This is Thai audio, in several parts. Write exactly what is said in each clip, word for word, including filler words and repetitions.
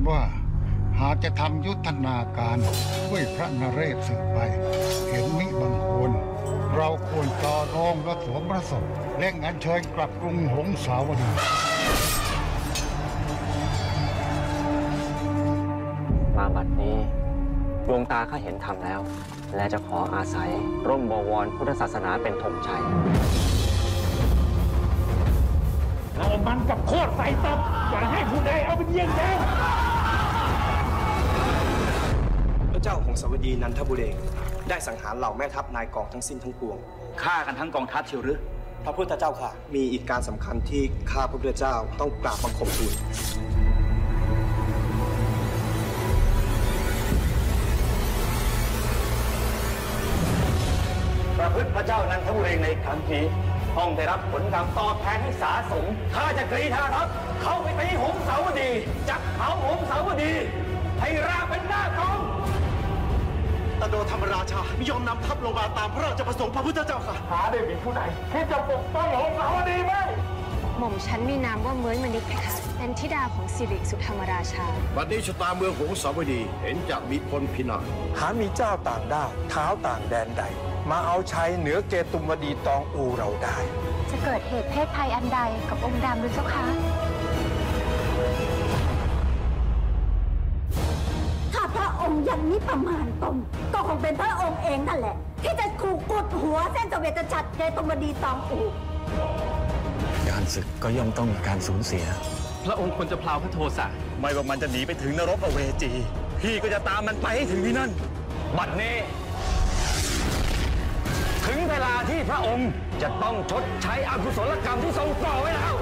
ว่าหากจะทำยุทธนาการช่วยพระนเรศสืบไปเห็นมิบังควรเราควรต่อรองและสวมพระศพและงานเชิญกลับกรุงหงสาวดีมาบัดนี้ดวงตาข้าเห็นธรรมแล้วและจะขออาศัยร่มบวรพุทธศาสนาเป็นธงชัยเรามันกับโคตรใส่ตับอย่าให้ผู้ใดเอาเป็นเยี่ยงแย่พระเจ้าของสวัสดีนันทบุเรงได้สังหารเหล่าแม่ทัพนายกองทั้งสิ้นทั้งปวงฆ่ากันทั้งกองทัพเชียวหรือพระพุทธเจ้าค่ะมีอีกการสำคัญที่ข้าพระพุทธเจ้าต้องกราบบังคมทูลประพฤติพระเจ้านันทบุเรงในครั้งนี้ต้องได้รับผลกรรมตอบแทนให้สาสมข้าจะกรีธาทัพเข้าไปตีหงสาวดีจับเผาหงสาวดีให้ราบเป็นหน้ากองตโดธรรมราชาไม่ยอมนำทัพลงมาตามพระราชประสงค์พระพุทธเจ้าค่ะหาได้มีผู้ใดที่จะปกป้องหงสาวดีไหมหม่อมฉันมีนามว่าเม้ยมณิษฐ์ค่ะเป็นธิดาของสิริสุธรรมราชาบัดนี้ชะตาเมืองหงสาวดีเห็นจะมีพลพินาศหามีเจ้าต่างด้าวเท้าต่างแดนใดมาเอาชัยเหนือเกตุมวดีตองอูเราได้จะเกิดเหตุเพศภัยอันใดกับองค์ดำหรือเจ้าคะถ้าพระองค์ยังนิประมาณตนก็คงเป็นพระองค์เองนั่นแหละที่จะถูกกุดหัวเส้นเสวตฉัตรเกตุมวดีตองอูการศึกก็ย่อมต้องมีการสูญเสียพระองค์ควรจะพลาวพระโทสะไม่ว่ามันจะหนีไปถึงนรกอเวจีพี่ก็จะตามมันไปให้ถึงที่นั่นบัดนี้ถึงเวลาที่พระองค์จะต้องชดใช้อกุศลกรรมที่ทรงก่อไว้แล้ว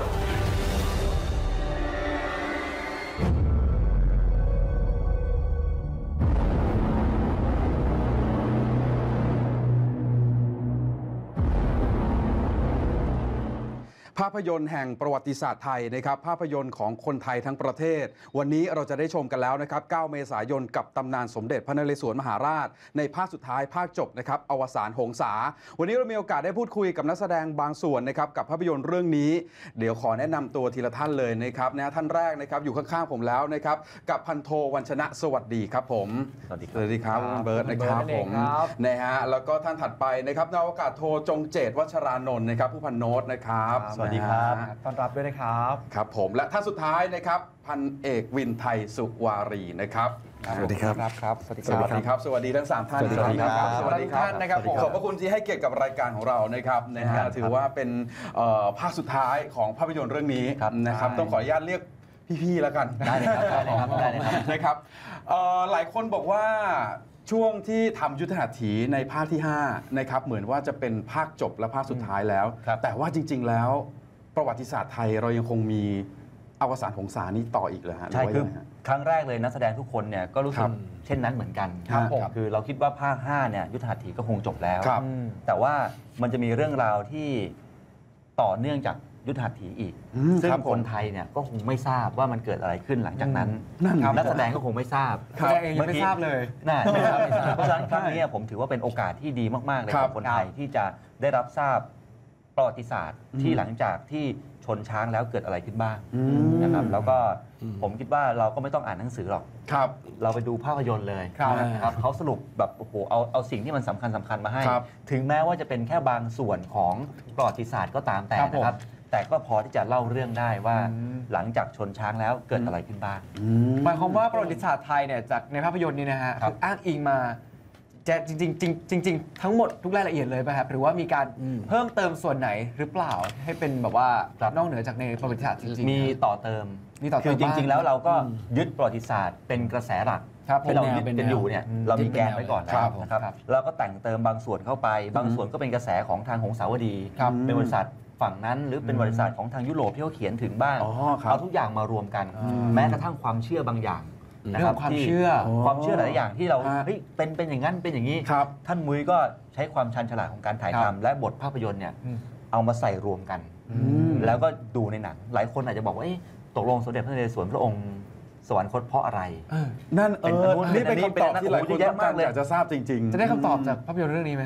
ภาพยนตร์แห่งประวัติศาสตร์ไทยนะครับภาพยนตร์ของคนไทยทั้งประเทศวันนี้เราจะได้ชมกันแล้วนะครับเก้าเมษายนกับตำนานสมเด็จพระนเรศวรมหาราชในภาคสุดท้ายภาคจบนะครับอวสานหงสาวันนี้เรามีโอกาสได้พูดคุยกับนักแสดงบางส่วนนะครับกับภาพยนตร์เรื่องนี้เดี๋ยวขอแนะนำตัวทีละท่านเลยนะครับนะท่านแรกนะครับอยู่ข้างๆผมแล้วนะครับกับพันโทวัญชนะสวัสดีครับผมสวัสดีสวัสดีครับเบิร์ตนะครับผมนะฮะแล้วก็ท่านถัดไปนะครับนาวากาศโทจงเจตวัชรานนท์นะครับผู้พันโน้ตนะครับสวัสดีครับต้อนรับด้วยนะครับครับผมและท่านสุดท้ายนะครับพันเอกวินไทยสุวารีนะครับสวัสดีครับครับสวัสดีครับสวัสดีทั้งสามท่านสวัสดีครับสวัสดีท่านนะครับขอบพระคุณที่ให้เกียรติกับรายการของเรานะครับนะฮะถือว่าเป็นภาคสุดท้ายของภาพยนตร์เรื่องนี้นะครับต้องขออนุญาตเรียกพี่ๆแล้วกันได้เลยครับได้เลยครับได้เลยครับนะครับหลายคนบอกว่าช่วงที่ทำยุทธหัตถีในภาคที่ห้านะครับเหมือนว่าจะเป็นภาคจบและภาคสุดท้ายแล้วแต่ว่าจริงๆแล้วประวัติศาสตร์ไทยเรายังคงมีอวสานหงสานี้ต่ออีกเลยฮะใช่คือครั้งแรกเลยนักแสดงทุกคนเนี่ยก็รู้สึกเช่นนั้นเหมือนกันครับคือเราคิดว่าภาคห้าเนี่ยยุทธหัตถีก็คงจบแล้วแต่ว่ามันจะมีเรื่องราวที่ต่อเนื่องจากยุทธหัตถีอีกซึ่งคนไทยเนี่ยก็คงไม่ทราบว่ามันเกิดอะไรขึ้นหลังจากนั้นนักแสดงก็คงไม่ทราบแสดงเองไม่ทราบเลยน่าไม่ทราบเพราะฉะนั้นครั้งนี้ผมถือว่าเป็นโอกาสที่ดีมากๆเลยกับคนไทยที่จะได้รับทราบประวัติศาสตร์ที่หลังจากที่ชนช้างแล้วเกิดอะไรขึ้นบ้างนะครับแล้วก็ผมคิดว่าเราก็ไม่ต้องอ่านหนังสือหรอกเราไปดูภาพยนตร์เลยนะครับเขาสรุปแบบโอ้โหเอาเอาสิ่งที่มันสำคัญสำคัญมาให้ถึงแม้ว่าจะเป็นแค่บางส่วนของประวัติศาสตร์ก็ตามแต่นะครับแต่ก็พอที่จะเล่าเรื่องได้ว่าหลังจากชนช้างแล้วเกิดอะไรขึ้นบ้างหมายความว่าประวัติศาสตร์ไทยเนี่ยจากในภาพยนตร์นี้นะฮะคืออ้างอิงมาจะจริงๆจริงๆทั้งหมดทุกรายละเอียดเลยป่ะครับหรือว่ามีการเพิ่มเติมส่วนไหนหรือเปล่าให้เป็นแบบว่านอกเหนือจากในประวัติศาสตร์จริงๆมีต่อเติมมีต่อเติมคือจริงๆแล้วเราก็ยึดประวัติศาสตร์เป็นกระแสหลักที่เรายึดกันอยู่เนี่ยเรามีแกนไว้ก่อนนะครับแล้วก็แต่งเติมบางส่วนเข้าไปบางส่วนก็เป็นกระแสของทางหงสาวดีเป็นบริษัทฝั่งนั้นหรือเป็นบริษัทของทางยุโรปที่เขาเขียนถึงบ้างเอาทุกอย่างมารวมกันแม้กระทั่งความเชื่อบางอย่างนะครับความเชื่อความเชื่อหลายอย่างที่เราเฮ้ยเป็นเป็นอย่างนั้นเป็นอย่างนี้ท่านมุ้ยก็ใช้ความชันฉลาดของการถ่ายทำและบทภาพยนตร์เนี่ยเอามาใส่รวมกันแล้วก็ดูในหนังหลายคนอาจจะบอกว่าตกลงสมเด็จพระนเรศวรพระองค์สวรรคตเพราะอะไรนั่นเออนี่เป็นคำตอบที่หลายคนต้องการอยากจะทราบจริงๆจะได้คำตอบจากภาพยนตร์เรื่องนี้ไหมฮะ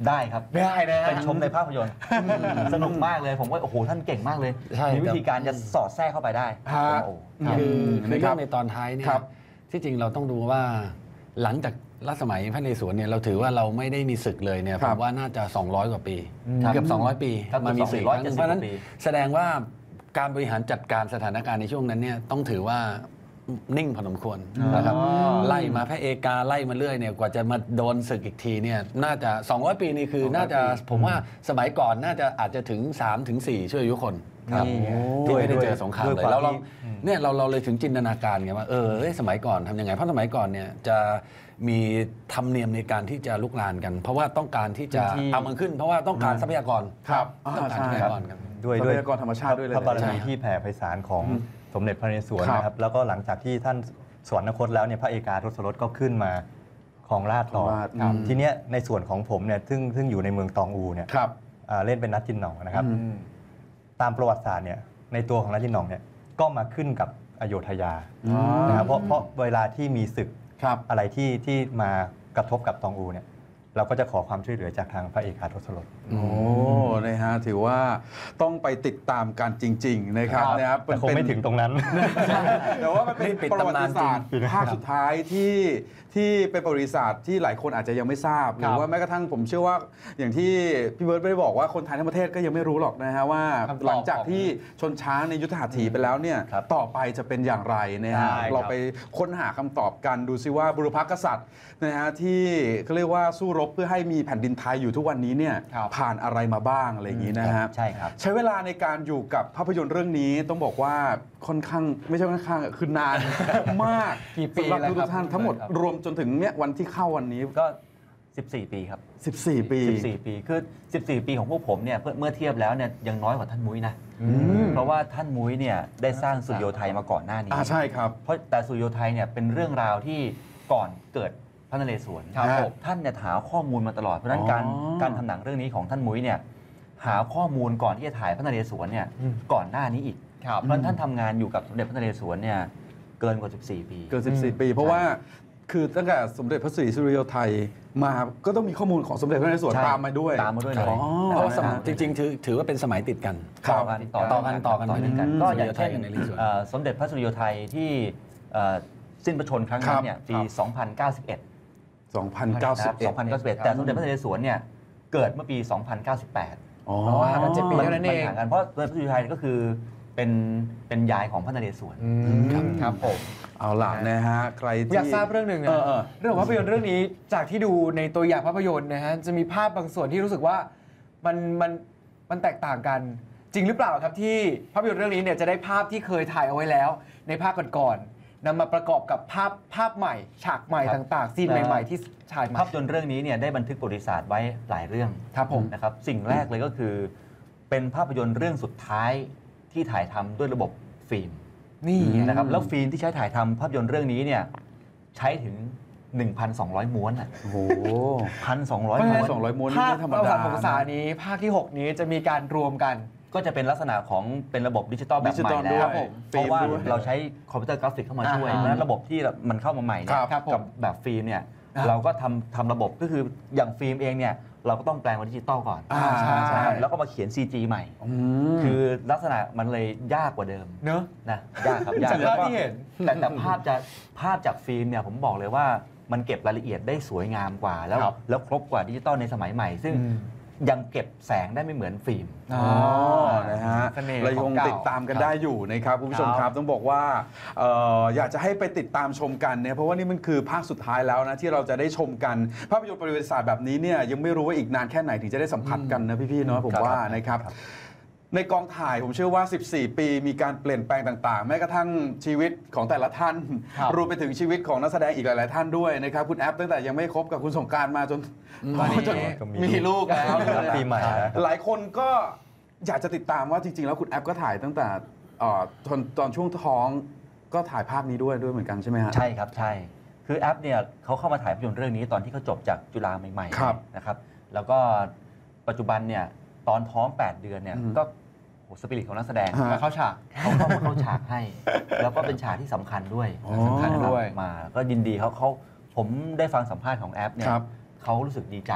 ได้ครับได้นะเป็นชมในภาพยนตร์สนุกมากเลยผมว่าโอ้โหท่านเก่งมากเลยใช่มีวิธีการจะสอดแทรกเข้าไปได้ฮะโอ้คือคือครัเรื่อบ งในตอนท้ายเนี่ยครับที่จริงเราต้องดูว่าหลังจากรัชสมัยพระนเรศวรเนี่ยเราถือว่าเราไม่ได้มีศึกเลยเนี่ยคผรับมว่าน่าจะ สองร้อย กว่าปีครับเกือบสองร้อย ปีครับมามีศึกสองร้อยเจ็ดสิบเพราะฉะนั้นกว่าปีแสดงว่าการบริหารจัดการสถานการณ์ในช่วงนั้นเนี่ยต้องถือว่านิ่งพอสมควรนะครับไล่มาพระเอกาไล่มาเรื่อยเนี่ยกว่าจะมาโดนศึกอีกทีเนี่ยน่าจะสองร้อย ปีนี่คือน่าจะผมว่าสมัยก่อนน่าจะอาจจะถึงสามถึงสี่ชั่วอายุคนครับที่ไม่ได้เจอสงครามด้วยเลยความแล้วเราที่เนี่ยเราเราเลยถึงจินตนาการไงว่าเออเฮ้ยสมัยก่อนทำยังไงเพราะสมัยก่อนเนี่ยจะมีธรรมเนียมในการที่จะลุกลานกัน เพราะว่าต้องการที่จะพื้นที่เอามันขึ้น เพราะว่าต้องการทรัพยากรครับต้องการทรัพยากรกันด้วยทรัด้วยพยากรธรรมชาติด้วยเลยพระบารใช่มีที่แผ่ไพศาลของสมเด็จพระนเรศวรครับนะครับแล้วก็หลังจากที่ท่านสวรรคตแล้วเนี่ยพระเอกาทศรสก็ขึ้นมาของราชย์ต่อของราชย์ครับอืมทีเนี้ยในส่วนของผมเนี่ยซึ่งซึ่งอยู่ในเมืองตองอูเนี่ยครับอ่าเล่นเป็นนัดจินหนองนะครับอืมตามประวัติศาสตร์เนี่ยในตัวของนัดจินหนองเนี่ยก็มาขึ้นกับอโยธยาอ๋อนะครับเพราะเพราะเวลาที่มีศึกครับอะไรที่ที่มากระทบกับตองอูเนี่ยเราก็จะขอความช่วยเหลือจากทางพระเอกาทศรสโอ้ นะฮะ ถือว่าต้องไปติดตามกันจริง ๆ นะครับครับนะครับแต่คงไม่ถึงตรงนั้นแต่ว่ามันเป็นนี่ปิดประวัตำนานติศาสตร์จริงภาคสุดท้ายที่ที่เป็นประวัติศาสตร์ที่หลายคนอาจจะยังไม่ทราบ หรือว่าแม้กระทั่งผมเชื่อว่าอย่างที่พี่เบิร์ตได้บอกว่าคนไทยทั้งประเทศก็ยังไม่รู้หรอกนะฮะว่าคำตอบหลังจากที่ชนช้างในยุทธหัตถีไปแล้วเนี่ยครับต่อไปจะเป็นอย่างไรนะฮะใช่ครับเราไปค้นหาคำตอบกันดูซิว่าบุรพกษัตริย์นะฮะที่เขาเรียกว่าสู้รบเพื่อให้มีแผ่นดินไทยอยู่ทุกวันนี้เนี่ยครับผ่านอะไรมาบ้างอะไรอย่างนี้นะฮะใช่ครับใช้เวลาในการอยู่กับภาพยนตร์เรื่องนี้ต้องบอกว่าค่อนข้างไม่ใช่ค่อนข้างอะคือนาน มากกี่ปีสำหรับแล้วทุครักบท่านทั้งหมดครับรวมจนถึงเนี่ยวันที่เข้าวันนี้ก็ สิบสี่ ปีครับสิบสี่ ปีสิบสี่ ปีคือ สิบสี่ ปีของพวกผมเนี่ยเมื่อเมื่อเทียบแล้วเนี่ยยังน้อยกว่าท่านมุ้ยนะเพราะว่าท่านมุ้ยเนี่ยได้สร้างสุริโยไทยมาก่อนหน้านี้อ่าใช่ครับเพราะแต่สุริโยไทยเนี่ยเป็นเรื่องราวที่ก่อนเกิดพระนเรศวรครับผมท่านเนี่ยหาข้อมูลมาตลอดเพราะฉะนั้นการอ๋อการทำหนังเรื่องนี้ของท่านมุ้ยเนี่ยหาข้อมูลก่อนที่จะถ่ายพระนเรศวรเนี่ยก่อนหน้านี้อีกครับเพราะฉะนั้นท่านทำงานอยู่กับสมเด็จพระนเรศวรเนี่ยเกินกว่า สิบสี่ ปีเกินสิบสี่ ปี เพราะว่าคือตั้งแต่สมเด็จพระศรีสุริโยไทยมาก็ต้องมีข้อมูลของสมเด็จพระนเรศวรใช่ตามมาด้วยตามมาด้วยเลยอ๋อเพราะว่าสมัยนะฮะจริงๆถือถือว่าเป็นสมัยติดกันครับต่อกันต่อกันต่อกันต่อเนื่องกันอืมก็อย่างเช่นสุริโยไทยกับนเรศวรเอ่อสมเด็จพระสุริโยไทยที่เอ่อสิ้นพระชนม์ครั้งนั้นเนี่ยปี สองพันเก้าสิบเอ็ดสองพันเก้าสิบเอ็ดสองพันเก้าสิบเอ็ด แต่สมเด็จพระนเรศวรเนี่ยเกิดเมื่อปี สองพันเก้าสิบแปดอ๋อห่างกันเจ็ดปีเท่านั้นเองมัห่างกันเพราะสมเด็จพระสุริโยไทยก็คือเป็นเป็นยายของพระนเรศวรครับครับผมเอาล่ะนะฮะใครที่อยากทราบเรื่องหนึ่งนะเออเออเรื่องของภาพยนตร์เรื่องนี้จากที่ดูในตัวอย่างภาพยนตร์นะฮะจะมีภาพบางส่วนที่รู้สึกว่ามันมันมันแตกต่างกัน จริงหรือเปล่าครับที่ภาพยนตร์เรื่องนี้เนี่ยจะได้ภาพที่เคยถ่ายเอาไว้แล้ว ในภาคก่อนๆนำมาประกอบกับภาพภาพใหม่ ฉากใหม่ครับต่างๆซีนใหม่ ๆ ที่ฉายใหม่ภาพยนตร์เรื่องนี้เนี่ยได้บันทึกประวัติศาสตร์ไว้หลายเรื่องครับผมนะครับสิ่งแรกเลยก็คือ เป็นภาพยนตร์เรื่องสุดท้ายที่ถ่ายทำด้วยระบบฟิล์มนี่นะครับแล้วฟิล์มที่ใช้ถ่ายทำภาพยนตร์เรื่องนี้เนี่ยใช้ถึง หนึ่งพันสองร้อย ม้วนอ่ะโอ้โหพันสองร้อยเพราะฉะม้นั้วนสองร้อยม้วนภาคไม่ธรรมประดาวัติของภาษานี้ภาคที่ หก นี้จะมีการรวมกันก็จะเป็นลักษณะของเป็นระบบดิจิตอลแบบใหม่ดิจิตอลด้แล้ว วย เพราะว่าฟิล์มด้วยเราใช้คอมพิวเตอร์กราฟิกเข้ามาช่วยอ่าเพราะฉะนั้นระบบที่มันเข้ามาใหม่เนี่ยครับกับแบบฟิล์มเนี่ยอ่าเราก็ทำทำระบบก็คืออย่างฟิล์มเองเนี่ยเราก็ต้องแปลงเป็นดิจิตอลก่อนอ่าใช่นะครับแล้วก็มาเขียน ซี จี ใหม่อืมคือลักษณะมันเลยยากกว่าเดิมเนอะนะยากครับยากจากภาพที่เห็นแต่แต่ภาพจะภาพจากฟิล์มเนี่ยผมบอกเลยว่ามันเก็บรายละเอียดได้สวยงามกว่า แล้วครับแล้วครบกว่าดิจิตอลในสมัยใหม่ ซึ่งอืมยังเก็บแสงได้ไม่เหมือนฟิล์มอ๋อ นะฮะเสน่ห์เรายังของเก่าติดตามกันได้อยู่นะครับคุณผู้ชมครับต้องบอกว่าเอ่ออยากจะให้ไปติดตามชมกันเนี่ยเพราะว่านี่มันคือภาคสุดท้ายแล้วนะที่เราจะได้ชมกันภาพยนตร์ประวัติศาสตร์แบบนี้เนี่ยยังไม่รู้ว่าอีกนานแค่ไหนถึงจะได้สัมผัสกันนะพี่ๆเนาะผมครับว่าครับนะครับ ในกองถ่ายผมเชื่อว่า สิบสี่ ปีมีการเปลี่ยนแปลงต่างๆ แม้กระทั่งชีวิตของแต่ละท่านครับรวมไปถึงชีวิตของนักแสดงอีกหลายๆท่านด้วยนะครับคุณแอปตั้งแต่ยังไม่คบกับคุณสงกรานต์มาจนตอนนี้จนมีลูกแล้วปีใหม่แล้วหลายคนก็อยากจะติดตามว่าจริงๆ แล้วคุณแอปก็ถ่ายตั้งแต่เอ่อตอนตอนช่วงท้องก็ถ่ายภาพนี้ด้วยด้วยเหมือนกันใช่ไหมฮะใช่ครับใช่ คือแอปเนี่ยเขาเข้ามาถ่ายภาพยนตร์เรื่องนี้ตอนที่เขาจบจากจุฬาใหม่ครับๆนะครับแล้วก็ปัจจุบันเนี่ยตอนท้อง แปด เดือนเนี่ยอืมก็โหสปิริตของนักแสดงฮะมาเข้าฉากเขาเข้ามาเข้าฉากให้ แล้วก็เป็นฉากที่สำคัญด้วยอ๋อสำคัญนะครับด้วยมาก็ยินดีเขาเขาผมได้ฟังสัมภาษณ์ของแอปเนี่ยครับเขารู้สึกดีใจ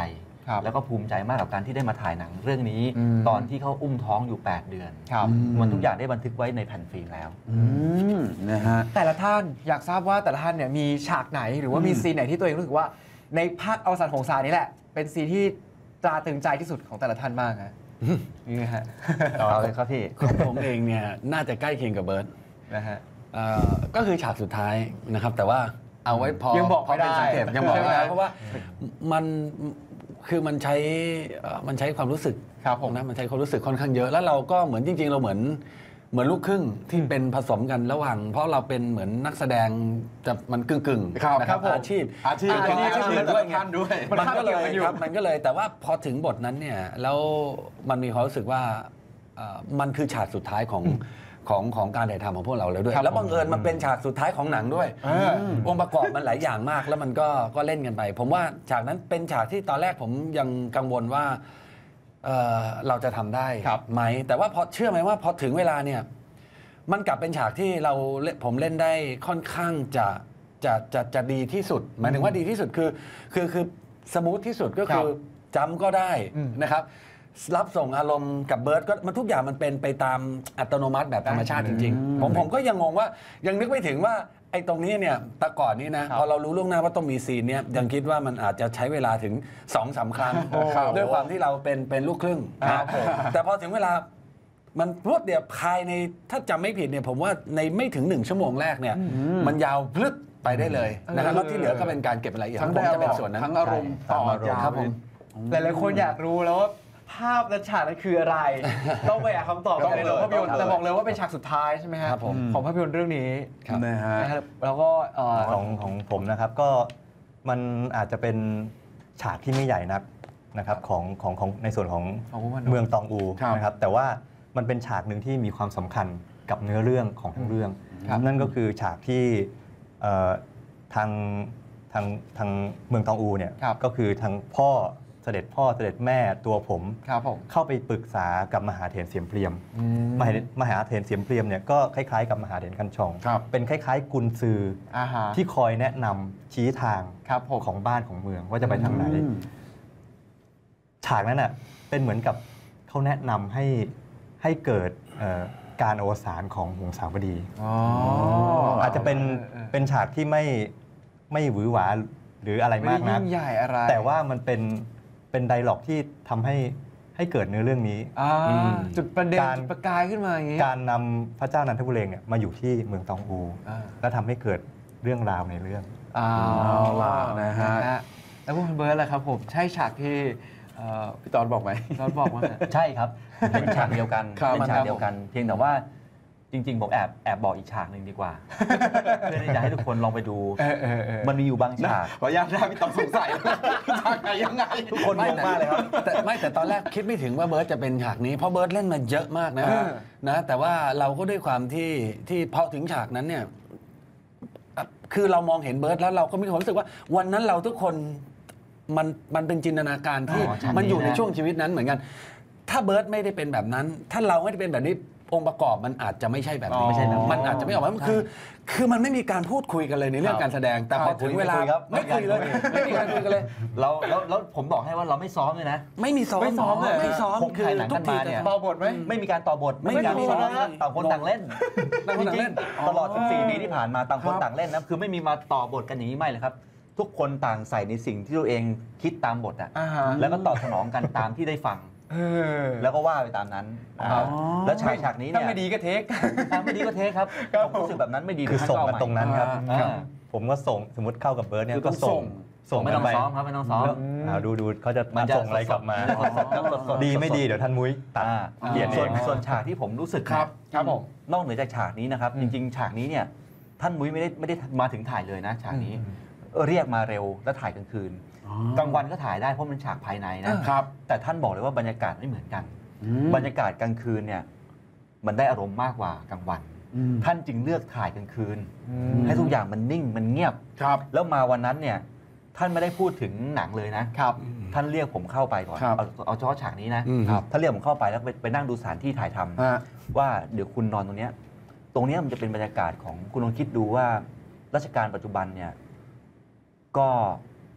แล้วก็ภูมิใจมากกับการที่ได้มาถ่ายหนังเรื่องนี้ตอนที่เขาอุ้มท้องอยู่แปดเดือนมันทุกอย่างได้บันทึกไว้ในแผ่นฟิล์มแล้วนะฮะแต่ละท่านอยากทราบว่าแต่ละท่านเนี่ยมีฉากไหนหรือว่ามีซีนไหนที่ตัวเองรู้สึกว่าในภาคอวสานหงสานี่แหละเป็นซีนที่ตราตรึงใจที่สุดของแต่ละท่านมากฮะนี่ฮะเอาเลยครับพี่ของผมเองเนี่ยน่าจะใกล้เคียงกับเบิร์ตนะฮะก็คือฉากสุดท้ายนะครับแต่ว่าเอาไว้พอยังบอกไม่ได้ยังบอกไม่ได้เพราะว่ามันคือมันใช้มันใช้ความรู้สึกครับผมนะมันใช้ความรู้สึกค่อนข้างเยอะแล้วเราก็เหมือนจริงๆเราเหมือนเหมือนลูกครึ่งที่เป็นผสมกันระหว่างเพราะเราเป็นเหมือนนักแสดงจะมันกึ่งกึ่งนะครับอาชีพอาชีพอาชีพด้วยด้วยมันก็เลยครับมันก็เลยแต่ว่าพอถึงบทนั้นเนี่ยแล้วมันมีความรู้สึกว่ามันคือฉากสุดท้ายของของของการถ่ายทำของพวกเราแล้วด้วยแล้วบังเอิญมันเป็นฉากสุดท้ายของหนังด้วยองค์ประกอบมันหลายอย่างมากแล้วมันก็ก็เล่นกันไปผมว่าฉากนั้นเป็นฉากที่ตอนแรกผมยังกังวลว่าเอ่อเราจะทำได้ไหมแต่ว่าพอเชื่อไหมว่าพอถึงเวลาเนี่ยมันกลับเป็นฉากที่เราผมเล่นได้ค่อนข้างจะจะจะจะดีที่สุดหมายถึงว่าดีที่สุดคือคือคือสมูทที่สุดก็คือจำก็ได้นะครับรับส่งอารมณ์กับเบิร์ดก็มันทุกอย่างมันเป็นไปตามอัตโนมัติแบบธรรมชาติจริงๆผมผมก็ยังงงว่ายังนึกไม่ถึงว่าไอ้ตรงนี้เนี่ยแต่ก่อนนี้นะพอเรารู้ล่วงหน้าว่าต้องมีซีนเนี่ยยังคิดว่ามันอาจจะใช้เวลาถึง สองสาม ครั้งด้วยความที่เราเป็นเป็นลูกครึ่งแต่พอถึงเวลามันรวดเดียวภายในถ้าจำไม่ผิดเนี่ยผมว่าในไม่ถึงหนึ่งชั่วโมงแรกเนี่ยมันยาวพลึบไปได้เลยนะครับแล้วที่เหลือก็เป็นการเก็บรายละเอียดผมจะเป็นส่วนนั้นทั้งอารมณ์ต่อยาวครับผมหลายๆคนอยากรู้แล้วว่าภาพและฉากนั้นคืออะไร ต้องไปหาคำตอบกันในโรงภาพยนตร์แต่บอกเลยว่าเป็นฉากสุดท้ายใช่ไหมครับของภาพยนตร์เรื่องนี้นะฮะแล้วก็ของของผมนะครับก็มันอาจจะเป็นฉากที่ไม่ใหญ่นักนะครับของของของในส่วนของเมืองตองอูนะครับแต่ว่ามันเป็นฉากหนึ่งที่มีความสำคัญกับเนื้อเรื่องของทั้งเรื่องนั่นก็คือฉากที่ทางทางทางเมืองตองอูเนี่ยก็คือทางพ่อเสด็จพ่อเสด็จแม่ตัวผมเข้าไปปรึกษากับมหาเถรเสียมเปรียมมหาเถรเสียมเปรียมเนี่ยก็คล้ายๆกับมหาเถรคันชองเป็นคล้ายๆกุญซือที่คอยแนะนำชี้ทางของบ้านของเมืองว่าจะไปทางไหนฉากนั้นน่ะเป็นเหมือนกับเขาแนะนำให้ให้เกิดการอวสานของหงสาวดีอาจจะเป็นเป็นฉากที่ไม่ไม่หวือหวาหรืออะไรมากนะแต่ว่ามันเป็นเป็นไดร็อกที่ทำให้ให้เกิดเนื้อเรื่องนี้จุดประเด็นประกายขึ้นมาอย่างนี้การนำพระเจ้านันทบุเรงเนี่ยมาอยู่ที่เมืองตองอูและทำให้เกิดเรื่องราวในเรื่องอ้าวนะฮะแล้วคุณเบิร์ตล่ะครับผมใช่ฉากที่พี่ตอนบอกไหมตอนบอกว่าใช่ครับเป็นฉากเดียวกันเป็นฉากเดียวกันเพียงแต่ว่าจริงๆผมแอบแอบบอกอีกฉากหนึ่งดีกว่าเพื่อที่จะให้ทุกคนลองไปดูมันมีอยู่บางฉากขออนุญาตพี่ต้องสงสัยฉากไหนยังไงทุกคนงงมากเลยครับแต่ไม่แต่ตอนแรกคิดไม่ถึงว่าเบิร์ตจะเป็นฉากนี้เพราะเบิร์ตเล่นมาเยอะมากนะนะแต่ว่าเราก็ด้วยความที่ที่พอถึงฉากนั้นเนี่ยคือเรามองเห็นเบิร์ตแล้วเราก็มีความรู้สึกว่าวันนั้นเราทุกคนมันมันเป็นจินตนาการที่มันอยู่ในช่วงชีวิตนั้นเหมือนกันถ้าเบิร์ตไม่ได้เป็นแบบนั้นถ้าเราไม่ได้เป็นแบบนี้องค์ประกอบมันอาจจะไม่ใช่แบบนี้ไม่ใช่มันอาจจะไม่ออกมาคือคือมันไม่มีการพูดคุยกันเลยในเรื่องการแสดงแต่พอถึงเวลาไม่คุยเลยไม่มีการคุยกันเลยเราแล้วแล้วผมบอกให้ว่าเราไม่ซ้อมเลยนะไม่มีซ้อมไม่ซ้อมเลยไม่ซ้อมคือทุกทีเนี่ยต่อบทไหมไม่มีการต่อบทไม่มีการซ้อมต่างคนต่างเล่นจริงๆตลอดสิบสี่ปีที่ผ่านมาต่างคนต่างเล่นนะคือไม่มีมาต่อบทกันอย่างนี้ไม่เลยครับทุกคนต่างใส่ในสิ่งที่ตัวเองคิดตามบทอ่ะแล้วก็ตอบสนองกันตามที่ได้ฟังแล้วก็ว่าไปตามนั้นแล้วฉากฉากนี้เนี่ยถ้าไม่ดีก็เทคไม่ดีก็เทคครับผมรู้สึกแบบนั้นไม่ดีคือส่งกันตรงนั้นครับผมก็ส่งสมมติเข้ากับเบิร์ดเนี่ยก็ส่งส่งไม่ต้องซ้อมครับไม่ต้องซ้อมดูดูเขาจะมาส่งอะไรกลับมาดีไม่ดีเดี๋ยวท่านมุ้ยตัดเปลี่ยนเองส่วนฉากที่ผมรู้สึกครับครับผมนอกเหนือจากฉากนี้นะครับจริงๆฉากนี้เนี่ยท่านมุ้ยไม่ได้ไม่ได้มาถึงถ่ายเลยนะฉากนี้เรียกมาเร็วแล้วถ่ายกลางคืนกลางวันก็ถ่ายได้เพราะมันฉากภายในนะครับแต่ท่านบอกเลยว่าบรรยากาศไม่เหมือนกันบรรยากาศกลางคืนเนี่ยมันได้อารมณ์มากกว่ากลางวันท่านจึงเลือกถ่ายกลางคืนให้ทุกอย่างมันนิ่งมันเงียบแล้วมาวันนั้นเนี่ยท่านไม่ได้พูดถึงหนังเลยนะครับท่านเรียกผมเข้าไปก่อนเอาเอาเฉพาะฉากนี้นะท่านเรียกผมเข้าไปแล้วไปไปนั่งดูสถานที่ถ่ายทำว่าเดี๋ยวคุณนอนตรงนี้ตรงนี้มันจะเป็นบรรยากาศของคุณลองคิดดูว่าราชการปัจจุบันเนี่ยก็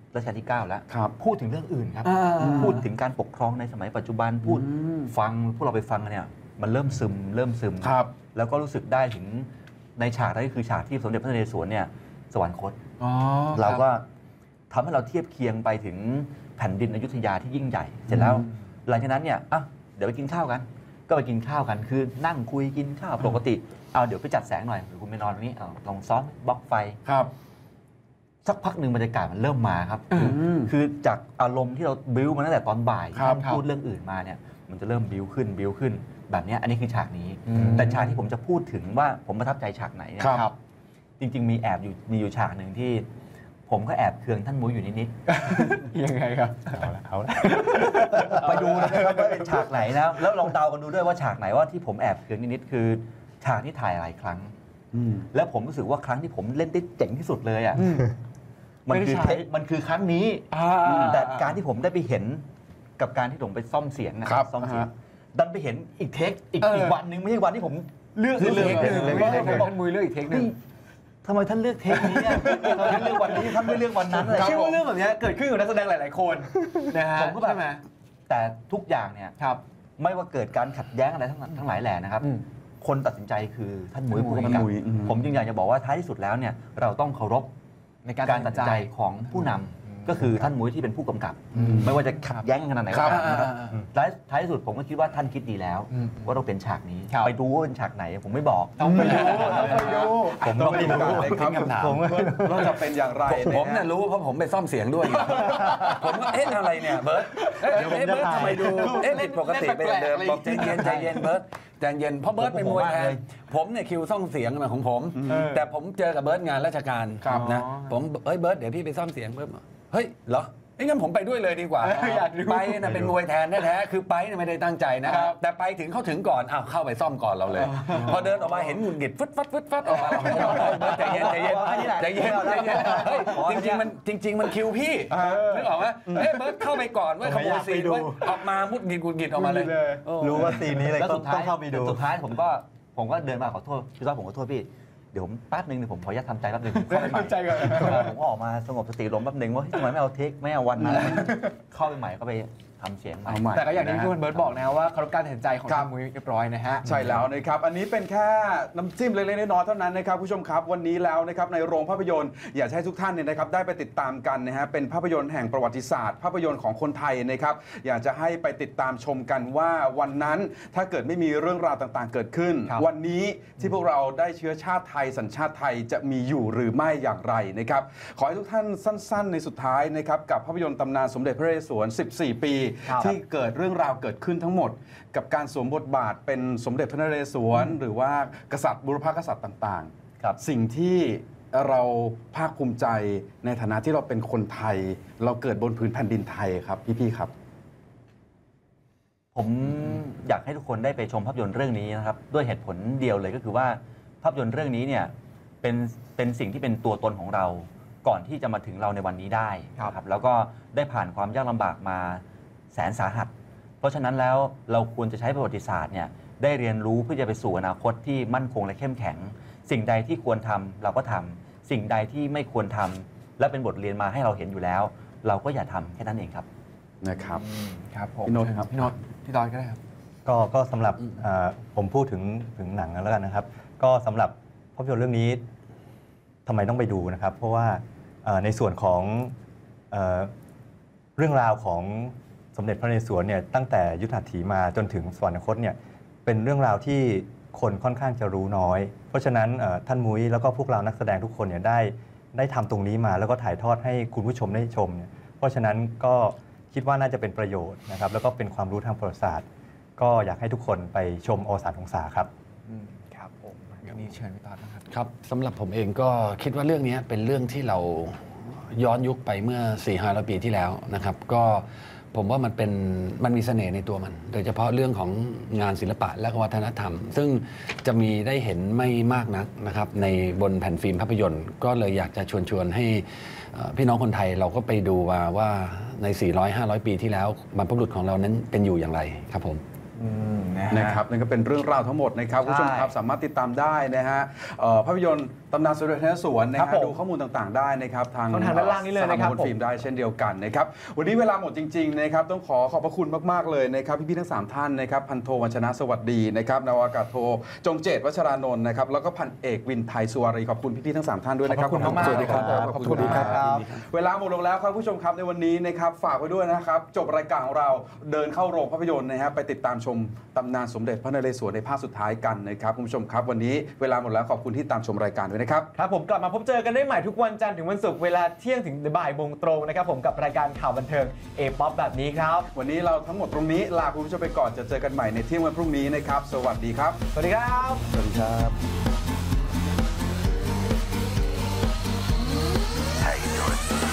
รัชกาลที่เก้าแล้วพูดถึงเรื่องอื่นครับพูดถึงการปกครองในสมัยปัจจุบันพูดฟังพวกเราไปฟังกันเนี่ยมันเริ่มซึมเริ่มซึมแล้วก็รู้สึกได้ถึงในฉากนั้นก็คือฉากที่สมเด็จพระนเรศวรเนี่ยสวรรคตเราก็ทำให้เราเทียบเคียงไปถึงแผ่นดินอยุธยาที่ยิ่งใหญ่เสร็จแล้วหลังจากนั้นเนี่ยอ่ะเดี๋ยวไปกินข้าวกันก็ไปกินข้าวกันคือนั่งคุยกินข้าวปกติเอาเดี๋ยวไปจัดแสงหน่อยหรือคุณไปนอนตรงนี้เอาลองซ้อมบล็อกไฟครับสักพักหนึ่งบรรยากาศมันเริ่มมาครับคือคือจากอารมณ์ที่เราบิ้วมาตั้งแต่ตอนบ่ายที่พูดเรื่องอื่นมาเนี่ยมันจะเริ่มบิ้วขึ้นบิ้วขึ้นแบบนี้อันนี้คือฉากนี้แต่ฉากที่ผมจะพูดถึงว่าผมประทับใจฉากไหนเนี่ยครับจริงๆมีแอบอยู่มีอยู่ฉากหนึ่งที่ผมก็แอบเคืองท่านมุ้ยอยู่นิดๆยังไงครับเอาละเอาละไปดูนะครับว่าเป็นฉากไหนนะแล้วลองเดากันดูด้วยว่าฉากไหนว่าที่ผมแอบเคืองนิดๆคือฉากที่ถ่ายหลายครั้งแล้วผมรู้สึกว่าครั้งที่ผมเล่นได้เจ๋งที่สุดเลยอ่ะมันคือมันคือครั้งนี้แต่การที่ผมได้ไปเห็นกับการที่ผมไปซ่อมเสียงนะซ่อมเสียงดันไปเห็นอีกเทคอีกอีกวันหนึ่งไม่ใช่วันที่ผมเลือกเลือกเทคหนึ่งว่าท่านมุ้ยเลือกอีกเทคหนึ่งทำไมท่านเลือกเทคนี้เนี่ยทำไมท่านเลือกวันนี้ท่านไม่เลือกวันนั้นเลยเชื่อว่าเรื่องแบบนี้เกิดขึ้นกับนักแสดงหลายๆคนนะฮะผมก็แบบแต่ทุกอย่างเนี่ยไม่ว่าเกิดการขัดแย้งอะไรทั้งทั้งหลายแหล่นะครับคนตัดสินใจคือท่านมุ้ยผู้กำกับผมจึงอยากจะบอกว่าท้ายที่สุดแล้วเนี่ยเราต้องเคารพในการตัดสินใจของผู้นำก็คือท่านมุ้ยที่เป็นผู้กำกับไม่ว่าจะขัดแย้งขนาดไหนก็ตามนะครับท้ายที่สุดผมก็คิดว่าท่านคิดดีแล้วว่าเราเป็นฉากนี้ไปดูว่าเป็นฉากไหนผมไม่บอกต้องไปดูผมต้องไปดูครับคำถามว่าจะเป็นอย่างไรผมเนี่ยรู้เพราะผมไปซ่อมเสียงด้วยผมว่าเอ๊ะอะไรเนี่ยเบิร์ตเอ๊ะเบิร์ตทำไมดูเอ๊ะผิดปกติไปเดิมบอกใจเย็นใจเย็นเบิร์ตใจเย็นเพราะเบิร์ตเป็นมวยแทนผมเนี่ยคิวซ่อมเสียงของผมแต่ผมเจอกับเบิร์ตงานราชการนะผมเฮ้ยเบิร์ตเดี๋ยวพี่ไปซ่อมเสียงเบิร์ตเฮ้ยเหรอไอ้งั้นผมไปด้วยเลยดีกว่าไปนะเป็นมวยแทนแท้ๆคือไปเนี่ยไม่ได้ตั้งใจนะแต่ไปถึงเข้าถึงก่อนอ้าวเข้าไปซ่อมก่อนเราเลยพอเดินออกมาเห็นหงุดหงิดฟึดฟัดฟึดฟัดออกมาใจเย็นใจเย็นใจเย็นใจเย็นเฮ้ยจริงๆมันจริงๆมันคิวพี่นึกออกไหมเฮ้ยเบิร์ตเข้าไปก่อนว่าขโมยซีนออกมามุดหงิดหงุดหงิดออกมาเลยรู้ว่าซีนนี้เลยต้องเข้าไปดูสุดท้ายผมก็ผมก็เดินมาขอโทษพี่ต้อยผมขอโทษพี่เดี๋ยวผมแป๊บนึงเดี๋ยวผมขออนุญาตทำใจแป๊บนึงเข้าไปใหม่ผมก็ออกมาสงบสติลมแป๊บนึงว่าทำไมไม่เอาเทคไม่เอาวันนั้นเข้าไปใหม่ก็ไปทำเสียงใหม่แต่ก็อย่างที่พี่เบิร์ตบอกนะว่าเคารพการตัดสินใจของท่านมุ้ยเรียบร้อยนะฮะใช่แล้วนะครับอันนี้เป็นแค่น้ำจิ้มเล็กๆน้อยๆเท่านั้นนะครับผู้ชมครับวันนี้แล้วนะครับในโรงภาพยนตร์อยากให้ทุกท่านเนี่ยนะครับได้ไปติดตามกันนะฮะเป็นภาพยนตร์แห่งประวัติศาสตร์ภาพยนตร์ของคนไทยนะครับอยากจะให้ไปติดตามชมกันว่าวันนั้นถ้าเกิดไม่มีเรื่องราวต่างๆเกิดขึ้นวันนี้ที่พวกเราได้เชื้อชาติไทยสัญชาติไทยจะมีอยู่หรือไม่อย่างไรนะครับขอให้ทุกท่านสั้นๆในสุดท้ายนะครับกับภาพยนตร์ตำนานสมเด็จพระนเรศวรสิบสี่ปีที่เกิดเรื่องราวเกิดขึ้นทั้งหมดกับการสวมบทบาทเป็นสมเด็จพระนเรศวรหรือว่ากษัตริย์บุรพกษัตริย์ต่างๆสิ่งที่เราภาคภูมิใจในฐานะที่เราเป็นคนไทยเราเกิดบนพื้นแผ่นดินไทยครับพี่ๆครับผมอยากให้ทุกคนได้ไปชมภาพยนตร์เรื่องนี้นะครับด้วยเหตุผลเดียวเลยก็คือว่าภาพยนตร์เรื่องนี้เนี่ยเป็นเป็นสิ่งที่เป็นตัวตนของเราก่อนที่จะมาถึงเราในวันนี้ได้ครับแล้วก็ได้ผ่านความยากลำบากมาแสนสาหัสเพราะฉะนั้นแล้วเราควรจะใช้ประวัติศาสตร์เนี่ยได้เรียนรู้เพื่อจะไปสู่อนาคตที่มั่นคงและเข้มแข็งสิ่งใดที่ควรทำเราก็ทำสิ่งใดที่ไม่ควรทำและเป็นบทเรียนมาให้เราเห็นอยู่แล้วเราก็อย่าทำแค่นั้นเองครับนะครับครับผมพี่โน้ตครับพี่โน้ตพี่ดอยก็ได้ครับก็ก็สำหรับผมพูดถึงถึงหนังแล้วกันนะครับก็สำหรับภาพยนตร์เรื่องนี้ทำไมต้องไปดูนะครับเพราะว่าในส่วนของเรื่องราวของสมเด็จพระนเรศวรเนี่ยตั้งแต่ยุทธหัตถีมาจนถึงสวรรคตเนี่ยเป็นเรื่องราวที่คนค่อนข้างจะรู้น้อยเพราะฉะนั้นท่านมุ้ยแล้วก็พวกเรานักแสดงทุกคนเนี่ยได้ได้ทำตรงนี้มาแล้วก็ถ่ายทอดให้คุณผู้ชมได้ชมเนี่ยเพราะฉะนั้นก็คิดว่าน่าจะเป็นประโยชน์นะครับแล้วก็เป็นความรู้ทางประวัติศาสตร์ก็อยากให้ทุกคนไปชมอวสานหงสาครับครับผมนี่เชิญพี่ตอดนะครับครับสำหรับผมเองก็คิดว่าเรื่องนี้เป็นเรื่องที่เราย้อนยุคไปเมื่อ สี่ถึงห้าร้อย ปีที่แล้วนะครับก็ผมว่ามันเป็นมันมีเสน่ห์ในตัวมันโดยเฉพาะเรื่องของงานศิลปะและวัฒนธรรมซึ่งจะมีได้เห็นไม่มากนักนะครับในบนแผ่นฟิล์มภาพยนตร์ก็เลยอยากจะชวนชวนให้พี่น้องคนไทยเราก็ไปดูว่าว่าใน สี่ร้อย ห้าร้อย ปีที่แล้วบรรพบุรุษของเรานั้นเป็นอยู่อย่างไรครับผมนะครับนั่นก็เป็นเรื่องราวทั้งหมดนะครับคุณผู้ชมครับสามารถติดตามได้นะฮะเอ่อภาพยนตร์ตำนานสมเด็จพระนเรศวรนะฮะดูข้อมูลต่างๆได้นะครับทางช่องทางด้านล่างนี้เลยนะครับสถาบันฟิล์มได้เช่นเดียวกันนะครับวันนี้เวลาหมดจริงๆนะครับต้องขอขอบพระคุณมากๆเลยนะครับพี่ๆทั้งสามท่านนะครับพันโทวัญชนะสวัสดีนะครับนาวากาศโทจงเจตวัชรานนท์นะครับแล้วก็พันเอกวินไทยสุวารีขอบคุณพี่ๆทั้งสามท่านด้วยนะครับขอบคุณมากๆสวัสดีครับขอบคุณครับเวลาหมดลงแล้วครับผู้ชมครับในวันนี้นะครับฝากไว้ด้วยนะครับจบรายการของเราเดินเข้าโรงภาพยนตร์นะครับไปติดตามชมตำนานสมเด็จพระนเรศวรในภาคสุดท้ายกันนะครับคุณผู้ชมครับวันนี้เวลาหมดแล้วขอบคุณที่ตามชมรายการด้วยนะครับครับผมกลับมาพบเจอกันได้ใหม่ทุกวันจันทร์ถึงวันศุกร์เวลาเที่ยงถึงบ่ายโมงตรงนะครับผมกับรายการข่าวบันเทิง A-POP แบบนี้ครับวันนี้เราทั้งหมดตรงนี้ลาคุณผู้ชมไปก่อนจะเจอกันใหม่ในเที่ยงวันพรุ่งนี้นะครับสวัสดีครับสวัสดีครับสวัสดีครับไทย